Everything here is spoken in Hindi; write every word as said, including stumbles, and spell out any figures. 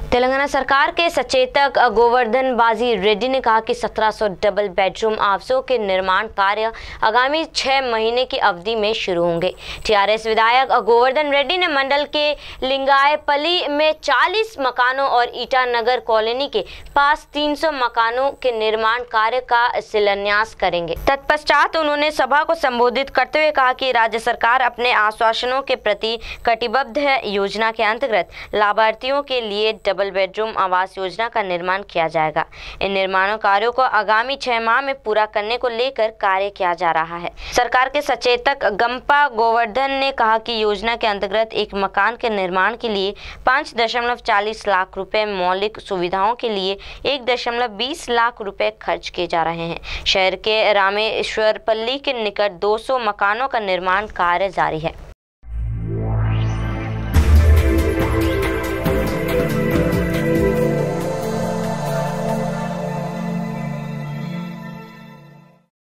तेलंगाना सरकार के सचेतक गोवर्धन बाजी रेड्डी ने कहा कि सत्रह सौ डबल बेडरूम आवासों के निर्माण कार्य आगामी छह महीने की अवधि में शुरू होंगे। टीआरएस विधायक गोवर्धन रेड्डी ने मंडल के लिंगायपल्ली में चालीस मकानों और ईटानगर कॉलोनी के पास तीन सौ मकानों के निर्माण कार्य का शिलान्यास करेंगे। तत्पश्चात उन्होंने सभा को संबोधित करते हुए कहा कि राज्य सरकार अपने आश्वासनों के प्रति कटिबद्ध है। योजना के अंतर्गत लाभार्थियों के लिए डबल बेडरूम आवास योजना का निर्माण किया जाएगा। इन निर्माण कार्यों को आगामी छह माह में पूरा करने को लेकर कार्य किया जा रहा है। सरकार के सचेतक गंपा गोवर्धन ने कहा कि योजना के अंतर्गत एक मकान के निर्माण के लिए पाँच दशमलव चालीस लाख रुपए, मौलिक सुविधाओं के लिए एक दशमलव बीस लाख रुपए खर्च किए जा रहे हैं। शहर के रामेश्वरपल्ली के निकट दो सौ मकानों का निर्माण कार्य जारी है।